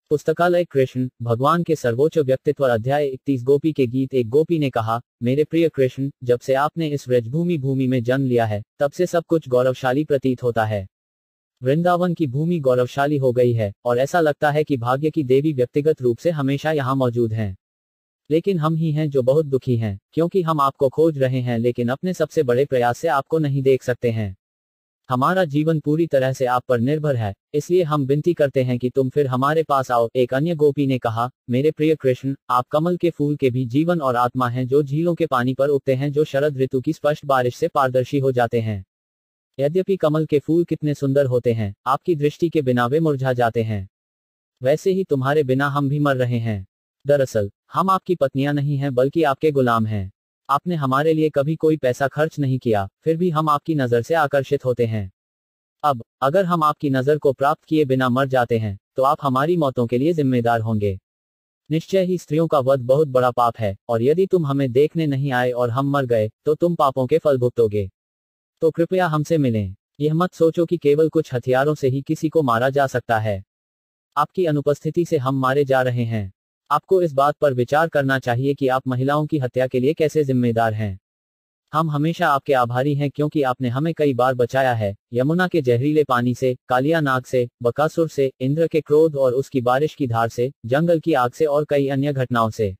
पुस्तकालय कृष्ण भगवान के सर्वोच्च व्यक्तित्व अध्याय 31 गोपी के गीत। एक गोपी ने कहा, मेरे प्रिय कृष्ण, जब से आपने इस व्रजभूमि में जन्म लिया है तब से सब कुछ गौरवशाली प्रतीत होता है। वृंदावन की भूमि गौरवशाली हो गई है और ऐसा लगता है कि भाग्य की देवी व्यक्तिगत रूप से हमेशा यहाँ मौजूद हैं। लेकिन हम ही हैं जो बहुत दुखी हैं, क्योंकि हम आपको खोज रहे हैं लेकिन अपने सबसे बड़े प्रयास से आपको नहीं देख सकते हैं। हमारा जीवन पूरी तरह से आप पर निर्भर है, इसलिए हम विनती करते हैं कि तुम फिर हमारे पास आओ। एक अन्य गोपी ने कहा, मेरे प्रिय कृष्ण, आप कमल के फूल के भी जीवन और आत्मा हैं, जो झीलों के पानी पर उगते हैं, जो शरद ऋतु की स्पष्ट बारिश से पारदर्शी हो जाते हैं। यद्यपि कमल के फूल कितने सुंदर होते हैं, आपकी दृष्टि के बिना वे मुरझा जाते हैं, वैसे ही तुम्हारे बिना हम भी मर रहे हैं। दरअसल हम आपकी पत्नियां नहीं हैं बल्कि आपके गुलाम हैं। आपने हमारे लिए कभी कोई पैसा खर्च नहीं किया, फिर भी हम आपकी नजर से आकर्षित होते हैं। अब अगर हम आपकी नजर को प्राप्त किए बिना मर जाते हैं तो आप हमारी मौतों के लिए जिम्मेदार होंगे। निश्चय ही स्त्रियों का वध बहुत बड़ा पाप है, और यदि तुम हमें देखने नहीं आए और हम मर गए तो तुम पापों के फल भुगतोगे। तो कृपया हमसे मिलें। यह मत सोचो कि केवल कुछ हथियारों से ही किसी को मारा जा सकता है। आपकी अनुपस्थिति से हम मारे जा रहे हैं। आपको इस बात पर विचार करना चाहिए कि आप महिलाओं की हत्या के लिए कैसे जिम्मेदार हैं। हम हमेशा आपके आभारी हैं क्योंकि आपने हमें कई बार बचाया है, यमुना के जहरीले पानी से, कालिया नाग से, बकासुर से, इंद्र के क्रोध और उसकी बारिश की धार से, जंगल की आग से और कई अन्य घटनाओं से।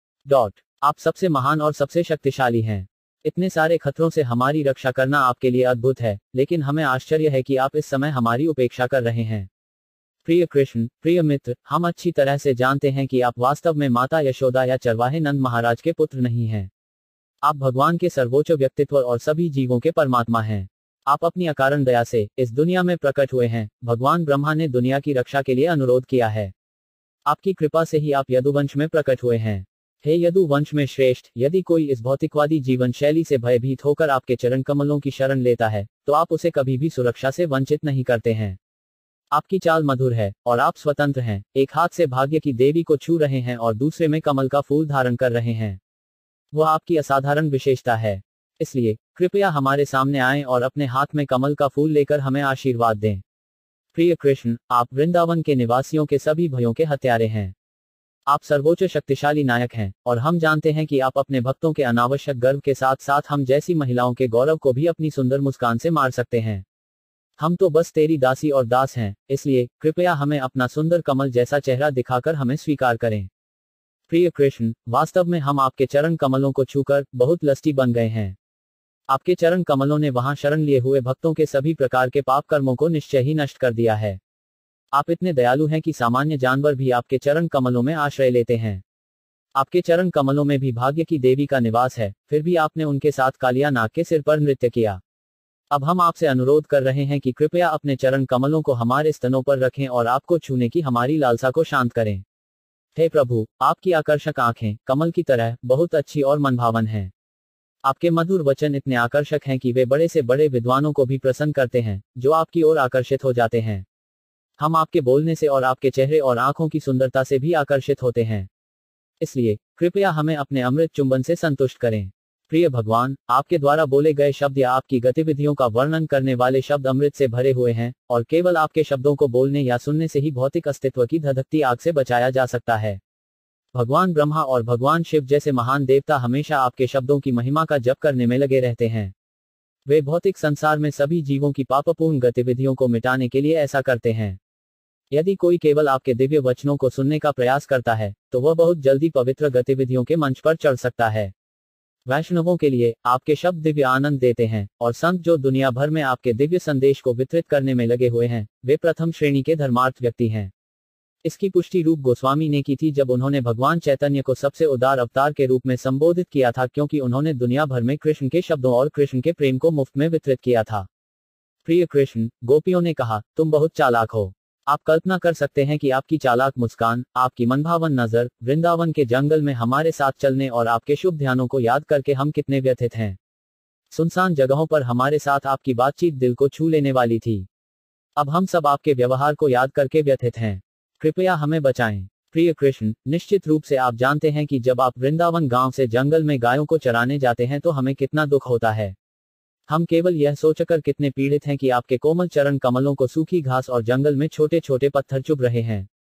आप सबसे महान और सबसे शक्तिशाली हैं। इतने सारे खतरों से हमारी रक्षा करना आपके लिए अद्भुत है, लेकिन हमें आश्चर्य है कि आप इस समय हमारी उपेक्षा कर रहे हैं। प्रिय कृष्ण, प्रिय मित्र, हम अच्छी तरह से जानते हैं कि आप वास्तव में माता यशोदा या चरवाहे नंद महाराज के पुत्र नहीं हैं। आप भगवान के सर्वोच्च व्यक्तित्व और सभी जीवों के परमात्मा हैं। आप अपनी अकारण दया से इस दुनिया में प्रकट हुए हैं। भगवान ब्रह्मा ने दुनिया की रक्षा के लिए अनुरोध किया है। आपकी कृपा से ही आप यदुवंश में प्रकट हुए हैं। हे यदुवंश में श्रेष्ठ, यदि कोई इस भौतिकवादी जीवन शैली से भयभीत होकर आपके चरण कमलों की शरण लेता है तो आप उसे कभी भी सुरक्षा से वंचित नहीं करते हैं। आपकी चाल मधुर है और आप स्वतंत्र हैं। एक हाथ से भाग्य की देवी को छू रहे हैं और दूसरे में कमल का फूल धारण कर रहे हैं। वह आपकी असाधारण विशेषता है। इसलिए कृपया हमारे सामने आएं और अपने हाथ में कमल का फूल लेकर हमें आशीर्वाद दें। प्रिय कृष्ण, आप वृंदावन के निवासियों के सभी भयों के हत्यारे हैं। आप सर्वोच्च शक्तिशाली नायक हैं, और हम जानते हैं कि आप अपने भक्तों के अनावश्यक गर्व के साथ साथ हम जैसी महिलाओं के गौरव को भी अपनी सुंदर मुस्कान से मार सकते हैं। हम तो बस तेरी दासी और दास हैं, इसलिए कृपया हमें अपना सुंदर कमल जैसा चेहरा दिखाकर हमें स्वीकार करें। प्रिय कृष्ण, वास्तव में हम आपके चरण कमलों को छूकर बहुत लस्टी बन गए हैं। आपके चरण कमलों ने वहां शरण लिए हुए भक्तों के सभी प्रकार के पाप कर्मों को निश्चय ही नष्ट कर दिया है। आप इतने दयालु हैं कि सामान्य जानवर भी आपके चरण कमलों में आश्रय लेते हैं। आपके चरण कमलों में भी भाग्य की देवी का निवास है, फिर भी आपने उनके साथ कालिया नाग के सिर पर नृत्य किया। अब हम आपसे अनुरोध कर रहे हैं कि कृपया अपने चरण कमलों को हमारे स्तनों पर रखें और आपको छूने की हमारी लालसा को शांत करें। हे प्रभु, आपकी आकर्षक आंखें कमल की तरह बहुत अच्छी और मनभावन हैं। आपके मधुर वचन इतने आकर्षक हैं कि वे बड़े से बड़े विद्वानों को भी प्रसन्न करते हैं, जो आपकी ओर आकर्षित हो जाते हैं। हम आपके बोलने से और आपके चेहरे और आंखों की सुंदरता से भी आकर्षित होते हैं। इसलिए कृपया हमें अपने अमृत चुंबन से संतुष्ट करें। प्रिय भगवान, आपके द्वारा बोले गए शब्द या आपकी गतिविधियों का वर्णन करने वाले शब्द अमृत से भरे हुए हैं, और केवल आपके शब्दों को बोलने या सुनने से ही भौतिक अस्तित्व की धधकती आग से बचाया जा सकता है। भगवान ब्रह्मा और भगवान शिव जैसे महान देवता हमेशा आपके शब्दों की महिमा का जप करने में लगे रहते हैं। वे भौतिक संसार में सभी जीवों की पापपूर्ण गतिविधियों को मिटाने के लिए ऐसा करते हैं। यदि कोई केवल आपके दिव्य वचनों को सुनने का प्रयास करता है तो वह बहुत जल्दी पवित्र गतिविधियों के मंच पर चढ़ सकता है। वैष्णवों के लिए आपके शब्द दिव्य आनंद देते हैं, और संत जो दुनिया भर में आपके दिव्य संदेश को वितरित करने में लगे हुए हैं, वे प्रथम श्रेणी के धर्मार्थ व्यक्ति हैं। इसकी पुष्टि रूप गोस्वामी ने की थी जब उन्होंने भगवान चैतन्य को सबसे उदार अवतार के रूप में संबोधित किया था, क्योंकि उन्होंने दुनिया भर में कृष्ण के शब्दों और कृष्ण के प्रेम को मुफ्त में वितरित किया था। प्रिय कृष्ण, गोपियों ने कहा, तुम बहुत चालाक हो। आप कल्पना कर सकते हैं कि आपकी चालाक मुस्कान, आपकी मनभावन नजर, वृंदावन के जंगल में हमारे साथ चलने और आपके शुभ ध्यानों को याद करके हम कितने व्यथित हैं। सुनसान जगहों पर हमारे साथ आपकी बातचीत दिल को छू लेने वाली थी। अब हम सब आपके व्यवहार को याद करके व्यथित हैं। कृपया हमें बचाएं। प्रिय कृष्ण, निश्चित रूप से आप जानते हैं कि जब आप वृंदावन गांव से जंगल में गायों को चराने जाते हैं तो हमें कितना दुख होता है। हम केवल यह सोचकर कितने पीड़ित हैं कि आपके कोमल चरण कमलों को सूखी घास और जंगल में छोटे छोटे पत्थर चुभ रहे हैं।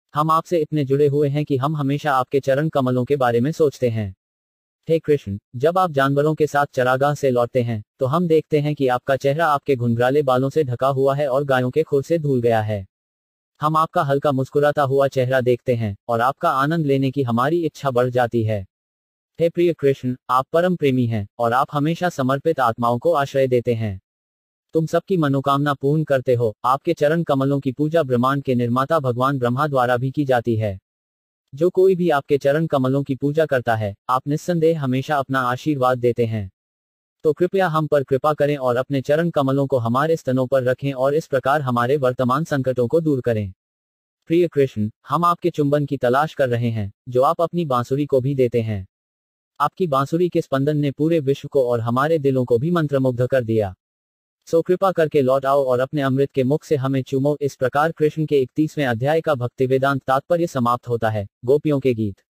हम आपसे इतने जुड़े हुए हैं कि हम हमेशा आपके चरण कमलों के बारे में सोचते हैं। हे कृष्ण, जब आप जानवरों के साथ चरागाह से लौटते हैं तो हम देखते हैं कि आपका चेहरा आपके घुंघराले बालों से ढका हुआ है और गायों के खुर से धुल गया है। हम आपका हल्का मुस्कुराता हुआ चेहरा देखते हैं और आपका आनंद लेने की हमारी इच्छा बढ़ जाती है। हे प्रिय कृष्ण, आप परम प्रेमी हैं और आप हमेशा समर्पित आत्माओं को आश्रय देते हैं। तुम सबकी मनोकामना पूर्ण करते हो। आपके चरण कमलों की पूजा ब्रह्मांड के निर्माता भगवान ब्रह्मा द्वारा भी की जाती है। जो कोई भी आपके चरण कमलों की पूजा करता है, आप निस्संदेह हमेशा अपना आशीर्वाद देते हैं। तो कृपया हम पर कृपा करें और अपने चरण कमलों को हमारे स्तनों पर रखें और इस प्रकार हमारे वर्तमान संकटों को दूर करें। प्रिय कृष्ण, हम आपके चुंबन की तलाश कर रहे हैं, जो आप अपनी बांसुरी को भी देते हैं। आपकी बांसुरी के स्पंदन ने पूरे विश्व को और हमारे दिलों को भी मंत्रमुग्ध कर दिया। सो कृपा करके लौट आओ और अपने अमृत के मुख से हमें चूमो। इस प्रकार कृष्ण के 31वें अध्याय का भक्ति वेदांत तात्पर्य समाप्त होता है। गोपियों के गीत।